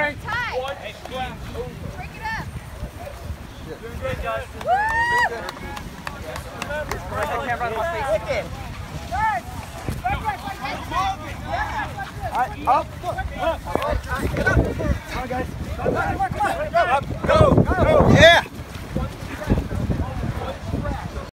Frank. Tie. Break it up. Doing good, guys. I can't run my face. All right, up. Come on, guys.